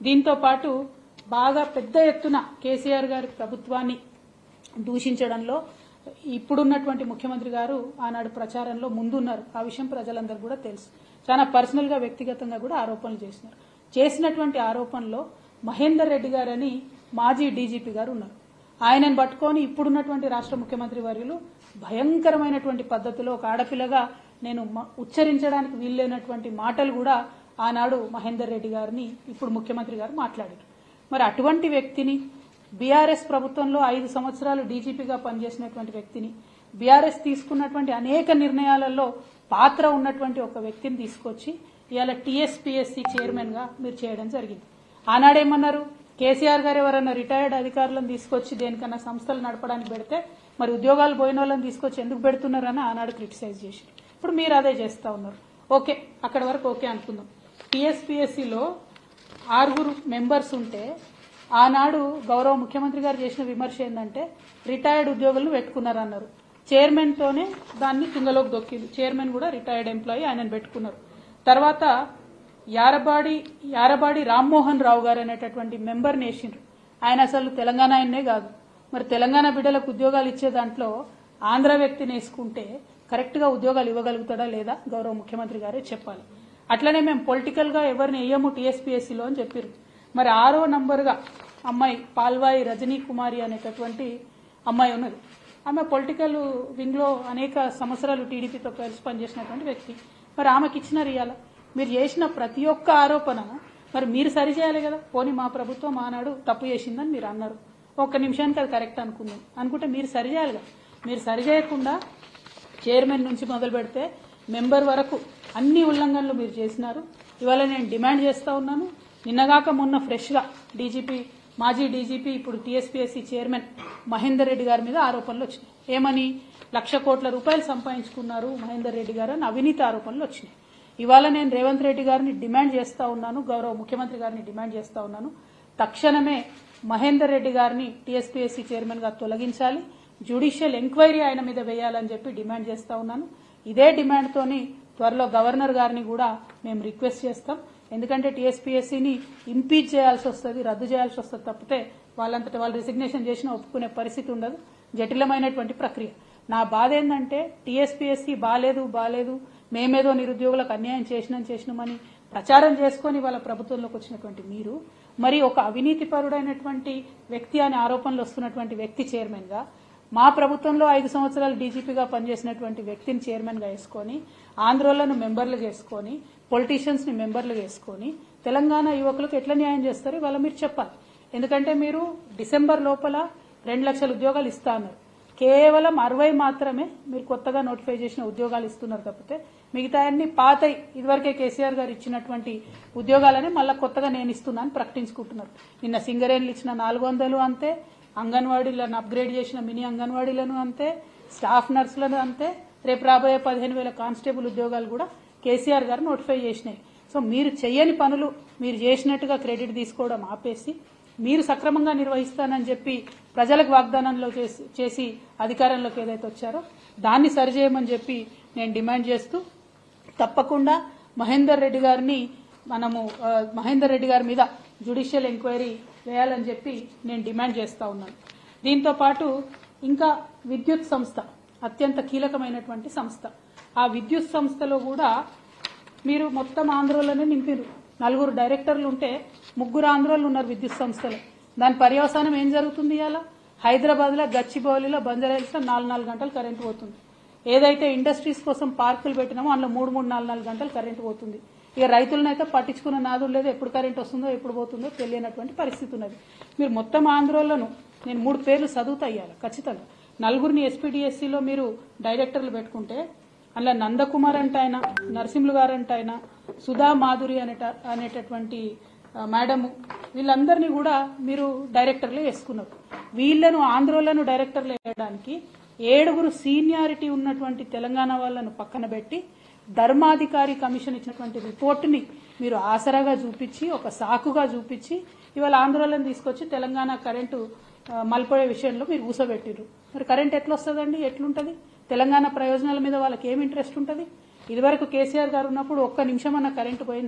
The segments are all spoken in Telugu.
దీంతో పాటు బాగా పెద్ద ఎత్తున కేసీఆర్ గారి ప్రభుత్వాన్ని దూషించడంలో ఇప్పుడున్నటువంటి ముఖ్యమంత్రి గారు ఆనాడు ప్రచారంలో ముందున్నారు. ఆ విషయం ప్రజలందరూ కూడా తెలుసు. చాలా పర్సనల్ గా వ్యక్తిగతంగా కూడా ఆరోపణలు చేసినారు. చేసినటువంటి ఆరోపణలో మహేందర్ రెడ్డి గారని మాజీ డీజీపీ గారు ఉన్నారు. ఆయనను పట్టుకొని ఇప్పుడున్నటువంటి రాష్ట్ర ముఖ్యమంత్రి వర్యులు భయంకరమైనటువంటి పద్ధతిలో ఒక ఆడపిల్లగా నేను ఉచ్చరించడానికి వీల్లేనటువంటి మాటలు కూడా ఆనాడు మహేందర్ రెడ్డి గారిని ఇప్పుడు ముఖ్యమంత్రి గారు మాట్లాడారు. మరి అటువంటి వ్యక్తిని బీఆర్ఎస్ ప్రభుత్వంలో 5 సంవత్సరాలు డీజీపీగా పనిచేసినటువంటి వ్యక్తిని బీఆర్ఎస్ తీసుకున్నటువంటి అనేక నిర్ణయాలలో పాత్ర ఉన్నటువంటి ఒక వ్యక్తిని తీసుకొచ్చి ఇవాళ టీఎస్పీఎస్సీ చైర్మన్ గా మీరు చేయడం జరిగింది. ఆనాడేమన్నారు, కేసీఆర్ గారు ఎవరన్నా రిటైర్డ్ అధికారులను తీసుకొచ్చి దేనికన్నా సంస్థలు నడపడానికి పెడితే మరి ఉద్యోగాలు పోయిన వాళ్ళని తీసుకొచ్చి ఎందుకు పెడుతున్నారని ఆనాడు క్రిటిసైజ్ చేసి ఇప్పుడు మీరు అదే చేస్తా ఉన్నారు. ఓకే, అక్కడ వరకు ఓకే అనుకుందాం. టీఎస్పీఎస్సీలో 6 మెంబర్స్ ఉంటే ఆనాడు గౌరవ ముఖ్యమంత్రి గారు చేసిన విమర్శ ఏంటంటే రిటైర్డ్ ఉద్యోగులను పెట్టుకున్నారన్నారు. చైర్మన్ తోనే దాన్ని తుంగలోకి దొక్కింది. చైర్మన్ కూడా రిటైర్డ్ ఎంప్లాయీ, ఆయనను పెట్టుకున్నారు. తర్వాత యారబాడి రామ్మోహన్ రావు గారు అనేటటువంటి మెంబర్ని వేసిండ్రు. ఆయన అసలు తెలంగాణ ఆయన్నే కాదు. మరి తెలంగాణ బిడ్డలకు ఉద్యోగాలు ఇచ్చే దాంట్లో ఆంధ్ర వ్యక్తిని వేసుకుంటే కరెక్ట్ గా ఉద్యోగాలు ఇవ్వగలుగుతాడా లేదా గౌరవ ముఖ్యమంత్రి గారే చెప్పాలి. అట్లనే మేము పొలిటికల్ గా ఎవరిని వేయము టీఎస్పీఎస్సీలో అని చెప్పారు. మరి 6వ నంబర్గా అమ్మాయి పాల్వాయి రజనీ కుమారి అనేటటువంటి అమ్మాయి ఉన్నది. ఆమె పొలిటికల్ వింగ్ లో అనేక సంవత్సరాలు టీడీపీతో కలిసి పనిచేసినటువంటి వ్యక్తి. మరి ఆమెకి ఇచ్చినారు. ఇవాళ మీరు చేసిన ప్రతి ఒక్క ఆరోపణ మరి మీరు సరిచేయాలి కదా. పోనీ మా ప్రభుత్వం ఆనాడు తప్పు చేసిందని మీరు అన్నారు, ఒక్క నిమిషానికి అది కరెక్ట్ అనుకుంటే మీరు సరిచేయాలి కదా. మీరు సరిచేయకుండా చైర్మన్ నుంచి మొదలు పెడితే మెంబర్ వరకు అన్ని ఉల్లంఘనలు మీరు చేసినారు. ఇవాళ నేను డిమాండ్ చేస్తా ఉన్నాను. నిన్నగాక మొన్న ఫ్రెష్ గా మాజీ డీజీపీ ఇప్పుడు టీఎస్పీఎస్సీ చైర్మన్ మహేందర్ రెడ్డి గారి మీద ఆరోపణలు వచ్చినాయి. ఏమని, 1,00,00,000 కోట్ల రూపాయలు సంపాదించుకున్నారు మహేందర్ రెడ్డి గారు అని అవినీతి ఆరోపణలు వచ్చినాయి. ఇవాళ నేను రేవంత్ రెడ్డి గారిని డిమాండ్ చేస్తా ఉన్నాను, గౌరవ ముఖ్యమంత్రి గారిని డిమాండ్ చేస్తా ఉన్నాను, తక్షణమే మహేందర్ రెడ్డి గారిని టీఎస్పీఎస్సీ చైర్మన్ గా తొలగించాలి, జ్యుడిషియల్ ఎంక్వైరీ ఆయన మీద వేయాలని చెప్పి డిమాండ్ చేస్తా ఉన్నాను. ఇదే డిమాండ్ తోని త్వరలో గవర్నర్ గారిని కూడా మేము రిక్వెస్ట్ చేస్తాం. ఎందుకంటే టీఎస్పీఎస్సీని ఇంపీచ్ చేయాల్సి వస్తుంది, రద్దు చేయాల్సి వస్తుంది తప్పితే వాళ్ళంతటా వాళ్ళు రిసిగ్నేషన్ చేసినా ఒప్పుకునే పరిస్థితి ఉండదు. జటిలమైనటువంటి ప్రక్రియ. నా బాధ ఏంటంటే టీఎస్పీఎస్సీ బాలేదు మేమేదో నిరుద్యోగులకు అన్యాయం చేసినామని ప్రచారం చేసుకుని వాళ్ళ ప్రభుత్వంలోకి వచ్చినటువంటి మీరు మరి ఒక అవినీతి పరుడైనటువంటి వ్యక్తి అనే ఆరోపణలు వస్తున్నటువంటి వ్యక్తి చైర్మన్ గా, మా ప్రభుత్వంలో 5 సంవత్సరాలు డీజీపీగా పనిచేసినటువంటి వ్యక్తిని చైర్మన్ గా వేసుకొని ఆంధ్రోళ్లను మెంబర్లు చేసుకొని పొలిటీషియన్స్ ని మెంబర్లు చేసుకొని తెలంగాణ యువకులకు ఎట్లా న్యాయం చేస్తారో ఇవాళ మీరు చెప్పాలి. ఎందుకంటే మీరు డిసెంబర్ లోపల 2 లక్షల ఉద్యోగాలు ఇస్తా అన్నారు. కేవలం 60 మాత్రమే మీరు కొత్తగా నోటిఫై చేసిన ఉద్యోగాలు ఇస్తున్నారు తప్పితే మిగతా అన్ని పాతయి ఇదివరకే కేసీఆర్ గారు ఇచ్చినటువంటి ఉద్యోగాలని మళ్ళా కొత్తగా నేను ఇస్తున్నాను ప్రకటించుకుంటున్నారు. నిన్న సింగరేణులు ఇచ్చిన 400 అంతే, అంగన్వాడీలను అప్గ్రేడ్ చేసిన మినీ అంగన్వాడీలను అంతే, స్టాఫ్ నర్సులను అంతే, రేపు రాబోయే 15,000 కానిస్టేబుల్ ఉద్యోగాలు కూడా కేసీఆర్ గారు నోటిఫై చేసినాయి. సో మీరు చెయ్యని పనులు మీరు చేసినట్టుగా క్రెడిట్ తీసుకోవడం ఆపేసి మీరు సక్రమంగా నిర్వహిస్తానని చెప్పి ప్రజలకు వాగ్దానంలో చేసి అధికారంలోకి ఏదైతే వచ్చారో దాన్ని సరిచేయమని చెప్పి నేను డిమాండ్ చేస్తూ తప్పకుండా మహేందర్ రెడ్డి గారి మీద జ్యుడిషియల్ ఎంక్వైరీ వేయాలని చెప్పి నేను డిమాండ్ చేస్తా ఉన్నాను. దీంతో పాటు ఇంకా విద్యుత్ సంస్థ అత్యంత కీలకమైనటువంటి సంస్థ. ఆ విద్యుత్ సంస్థలో కూడా మీరు మొత్తం ఆంధ్రోలోనే నింపారు. 4 డైరెక్టర్లు ఉంటే 3 ఆంధ్రోలు ఉన్నారు విద్యుత్ సంస్థలో. దాని పర్యవసానం ఏం జరుగుతుంది? ఇవాళ హైదరాబాద్ లో గచ్చిబౌలిలో బంజారాహిల్స్ లో 4 గంటలు కరెంటు పోతుంది. ఏదైతే ఇండస్ట్రీస్ కోసం పార్కులు పెట్టినామో అందులో 3 గంటలు కరెంటు పోతుంది. ఇక రైతులనైతే పట్టించుకున్న నాదులు లేదు, ఎప్పుడు కరెంట్ వస్తుందో ఎప్పుడు పోతుందో తెలియనటువంటి పరిస్థితి ఉన్నది. మీరు మొత్తం ఆంధ్రోలను నేను 3 పేర్లు చదువుతా ఇయ్యాలి ఖచ్చితంగా. 4 ఎస్పీడీఎస్సీలో మీరు డైరెక్టర్లు పెట్టుకుంటే అందులో నందకుమార్ అంటే ఆయన, నరసింహులు గారు అంటే ఆయన, సుధా మాధురి అనేటటువంటి మేడము, వీళ్ళందరినీ కూడా మీరు డైరెక్టర్లు వేసుకున్నారు. వీళ్లను ఆంధ్రోలను డైరెక్టర్లు వేయడానికి 7 సీనియారిటీ ఉన్నటువంటి తెలంగాణ వాళ్ళను పక్కన పెట్టి ధర్మాధికారి కమిషన్ ఇచ్చినటువంటి రిపోర్టుని మీరు ఆసరాగా చూపించి ఒక సాకుగా చూపించి ఇవాళ ఆంధ్రోలను తీసుకొచ్చి తెలంగాణ కరెంటు మలిపోయే విషయంలో మీరు ఊసబెట్టిరు. మరి కరెంట్ ఎట్లా వస్తుందండి? ఎట్లుంటది? తెలంగాణ ప్రయోజనాల మీద వాళ్ళకి ఏం ఇంట్రెస్ట్ ఉంటుంది? ఇదివరకు కేసీఆర్ గారు ఉన్నప్పుడు ఒక్క నిమిషం అన్న కరెంటు పోయిందా?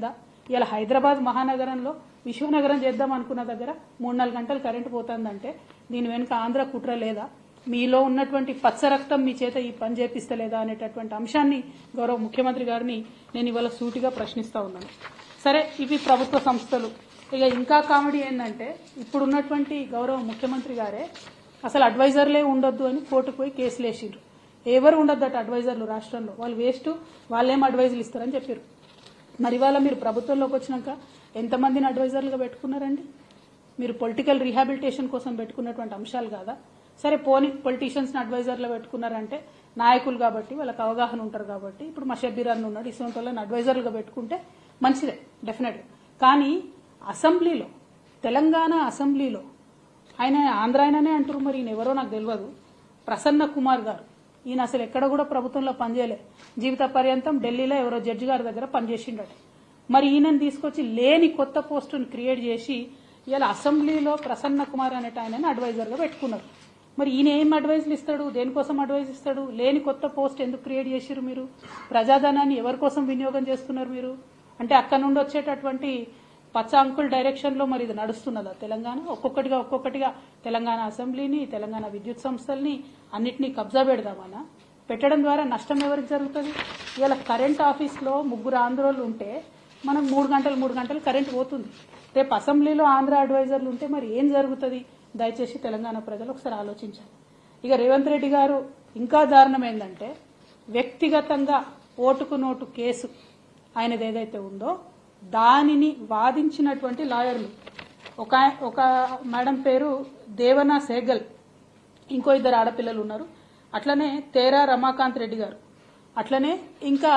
ఇలా హైదరాబాద్ మహానగరంలో విశ్వనగరం చేద్దాం అనుకున్న దగ్గర 3-4 గంటలు కరెంటు పోతుందంటే దీని వెనుక ఆంధ్ర కుట్ర లేదా, మీలో ఉన్నటువంటి పచ్చ రక్తం మీ చేత ఈ పని చేపిస్తలేదా అనేటటువంటి అంశాన్ని గౌరవ ముఖ్యమంత్రి గారిని నేను ఇవాళ సూటిగా ప్రశ్నిస్తా ఉన్నాను. సరే, ఇవి ప్రభుత్వ సంస్థలు. ఇక ఇంకా కామెడీ ఏంటంటే ఇప్పుడున్నటువంటి గౌరవ ముఖ్యమంత్రి గారే అసలు అడ్వైజర్లే ఉండొద్దు అని కోర్టుకు పోయి కేసులు వేసిండ్రు. ఎవరు ఉండొద్దట అడ్వైజర్లు రాష్ట్రంలో, వాళ్ళు వేస్ట్, వాళ్ళేం అడ్వైజులు ఇస్తారని చెప్పారు. మరి ఇవాళ మీరు ప్రభుత్వంలోకి వచ్చినాక ఎంతమందిని అడ్వైజర్లుగా పెట్టుకున్నారండి? మీరు పొలిటికల్ రీహాబిలిటేషన్ కోసం పెట్టుకున్నటువంటి అంశాలు కాదా? సరే పోనీ పొలిటీషియన్స్ని అడ్వైజర్లు పెట్టుకున్నారంటే నాయకులు కాబట్టి వాళ్ళకి అవగాహన ఉంటారు కాబట్టి, ఇప్పుడు మా షబ్బీర్ అన్న ఉన్నాడు, ఇటువంటి వాళ్ళని అడ్వైజర్లుగా పెట్టుకుంటే మంచిదే డెఫినెట్గా. కానీ అసెంబ్లీలో, తెలంగాణ అసెంబ్లీలో ఆయన ఆంధ్ర ఆయననే అంటారు, మరి ఈయన ఎవరో నాకు తెలియదు, ప్రసన్న కుమార్ గారు, ఈయన అసలు ఎక్కడ కూడా ప్రభుత్వంలో పనిచేయలే, జీవిత పర్యంతం ఢిల్లీలో ఎవరో జడ్జి గారి దగ్గర పనిచేసిండట. మరి ఈయనని తీసుకొచ్చి లేని కొత్త పోస్టును క్రియేట్ చేసి ఇలా అసెంబ్లీలో ప్రసన్న కుమార్ అనేట ఆయనని అడ్వైజర్గా పెట్టుకున్నారు. మరి ఈయన ఏం అడ్వైజులు ఇస్తాడు, దేనికోసం అడ్వైజ్ ఇస్తాడు? లేని కొత్త పోస్ట్ ఎందుకు క్రియేట్ చేశారు మీరు? ప్రజాధనాన్ని ఎవరి కోసం వినియోగం చేస్తున్నారు మీరు? అంటే అక్కడ నుండి వచ్చేటటువంటి పచ్చ అంకుల్ డైరెక్షన్ లో మరి ఇది నడుస్తున్నదా తెలంగాణ? ఒక్కొక్కటిగా తెలంగాణ అసెంబ్లీని, తెలంగాణ విద్యుత్ సంస్థల్ని అన్నిటినీ కబ్జా పెడదామనా? పెట్టడం ద్వారా నష్టం ఎవరికి జరుగుతుంది? ఇవాళ కరెంట్ ఆఫీస్లో 3 ఆంధ్రోళ్ళు ఉంటే మనం 3 గంటలు కరెంట్ పోతుంది. రేపు అసెంబ్లీలో ఆంధ్ర అడ్వైజర్లు ఉంటే మరి ఏం జరుగుతుంది? దయచేసి తెలంగాణ ప్రజలు ఒకసారి ఆలోచించాలి. ఇక రేవంత్ రెడ్డి గారు ఇంకా దారుణం ఏంటంటే వ్యక్తిగతంగా ఓటుకు నోటు కేసు ఆయనది ఏదైతే ఉందో దానిని వాదించినటువంటి లాయర్లు, ఒక మేడం పేరు దేవనా సేగల్, ఇంకో 2 ఆడపిల్లలు ఉన్నారు, అట్లనే తేరా రమాకాంత్ రెడ్డి గారు, అట్లనే ఇంకా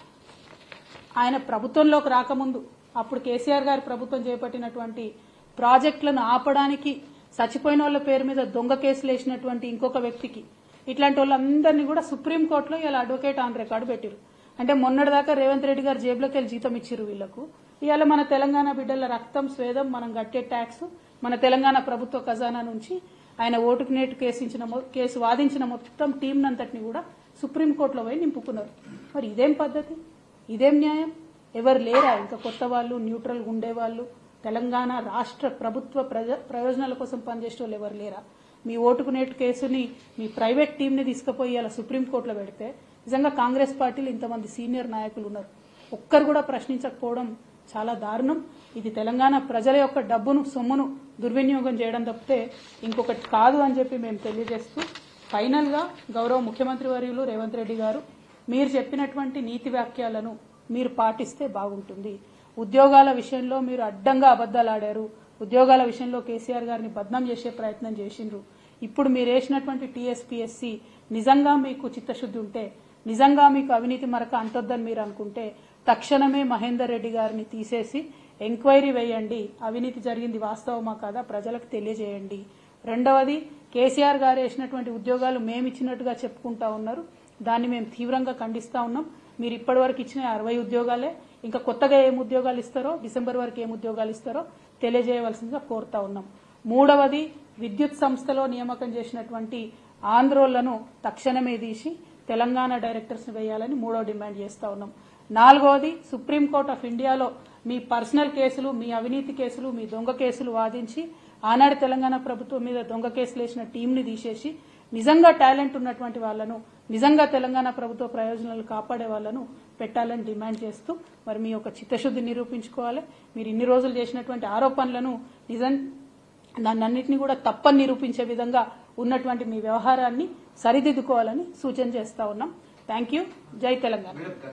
ఆయన ప్రభుత్వంలోకి రాకముందు అప్పుడు కేసీఆర్ గారి ప్రభుత్వం చేపట్టినటువంటి ప్రాజెక్టులను ఆపడానికి చచ్చిపోయిన వాళ్ళ పేరు మీద దొంగ కేసులు వేసినటువంటి ఇంకొక వ్యక్తికి, ఇట్లాంటి వాళ్ళందరినీ కూడా సుప్రీంకోర్టులో ఇలా అడ్వకేట్ ఆన్ రికార్డు పెట్టారు. అంటే మొన్నటిదాకా రేవంత్ రెడ్డి గారు జేబులోకి వెళ్ళి జీతం ఇచ్చారు వీళ్లకు. ఇవాళ మన తెలంగాణ బిడ్డల రక్తం, స్వేదం, మనం కట్టే ట్యాక్స్, మన తెలంగాణ ప్రభుత్వ ఖజానా నుంచి ఆయన ఓటుకు నేటు కేసు వాదించిన మొత్తం టీంనంతటిని కూడా సుప్రీంకోర్టులో పోయి నింపుకున్నారు. మరి ఇదేం పద్ధతి? ఇదేం న్యాయం? ఎవరు లేరా ఇంకా కొత్త వాళ్ళు, న్యూట్రల్గా ఉండేవాళ్ళు, తెలంగాణ రాష్ట్ర ప్రభుత్వ ప్రయోజనాల కోసం పనిచేసే వాళ్ళు ఎవరు లేరా? మీ ఓటుకు నేటు కేసుని మీ ప్రైవేట్ టీంని తీసుకుపోయి అలా సుప్రీంకోర్టులో పెడితే నిజంగా కాంగ్రెస్ పార్టీలు ఇంతమంది సీనియర్ నాయకులు ఉన్నారు, ఒక్కరు కూడా ప్రశ్నించకపోవడం చాలా దారుణం. ఇది తెలంగాణ ప్రజల యొక్క డబ్బును, సొమ్మును దుర్వినియోగం చేయడం తప్పితే ఇంకొకటి కాదు అని చెప్పి మేము తెలియజేస్తూ, ఫైనల్ గా గౌరవ ముఖ్యమంత్రి వర్యులు రేవంత్ రెడ్డి గారు మీరు చెప్పినటువంటి నీతి వాక్యాలను మీరు పాటిస్తే బాగుంటుంది. ఉద్యోగాల విషయంలో మీరు అడ్డంగా అబద్దాలు ఆడారు, ఉద్యోగాల విషయంలో కేసీఆర్ గారిని బద్నాం చేసే ప్రయత్నం చేసిండ్రు. ఇప్పుడు మీరు వేసినటువంటి టీఎస్పీఎస్సీ నిజంగా మీకు చిత్తశుద్ధి ఉంటే, నిజంగా మీకు అవినీతి మరక అంటొద్దని మీరు అనుకుంటే తక్షణమే మహేందర్ రెడ్డి గారిని తీసేసి ఎంక్వైరీ వేయండి, అవినీతి జరిగింది వాస్తవమా కాదా ప్రజలకు తెలియజేయండి. రెండవది, కేసీఆర్ గారు వేసినటువంటి ఉద్యోగాలు మేమిచ్చినట్టుగా చెప్పుకుంటా ఉన్నారు, దాన్ని మేము తీవ్రంగా ఖండిస్తా ఉన్నాం. మీరు ఇప్పటివరకు ఇచ్చిన 60 ఉద్యోగాలే, ఇంకా కొత్తగా ఏం ఉద్యోగాలు ఇస్తారో, డిసెంబర్ వరకు ఏం ఉద్యోగాలు ఇస్తారో తెలియజేయవలసిందిగా కోరుతా ఉన్నాం. మూడవది, విద్యుత్ సంస్థలో నియామకం చేసినటువంటి ఆంధ్రోళ్లను తక్షణమే తీసి తెలంగాణ డైరెక్టర్స్ వేయాలని మూడో డిమాండ్ చేస్తా ఉన్నాం. నాలుగవది, సుప్రీంకోర్టు ఆఫ్ ఇండియాలో మీ పర్సనల్ కేసులు, మీ అవినీతి కేసులు, మీ దొంగ కేసులు వాదించి ఆనాడు తెలంగాణ ప్రభుత్వం మీద దొంగ కేసులు వేసిన టీంని తీసేసి నిజంగా టాలెంట్ ఉన్నటువంటి వాళ్లను, నిజంగా తెలంగాణ ప్రభుత్వ ప్రయోజనాలు కాపాడే వాళ్లను పెట్టాలని డిమాండ్ చేస్తూ, మరి మీ యొక్క చిత్తశుద్ధి నిరూపించుకోవాలి. మీరు ఇన్ని రోజులు చేసినటువంటి ఆరోపణలను దాన్నన్నింటినీ కూడా తప్పని నిరూపించే విధంగా ఉన్నటువంటి మీ వ్యవహారాన్ని సరిదిద్దుకోవాలని సూచన చేస్తా ఉన్నాం. Thank you. జై తెలంగాణ.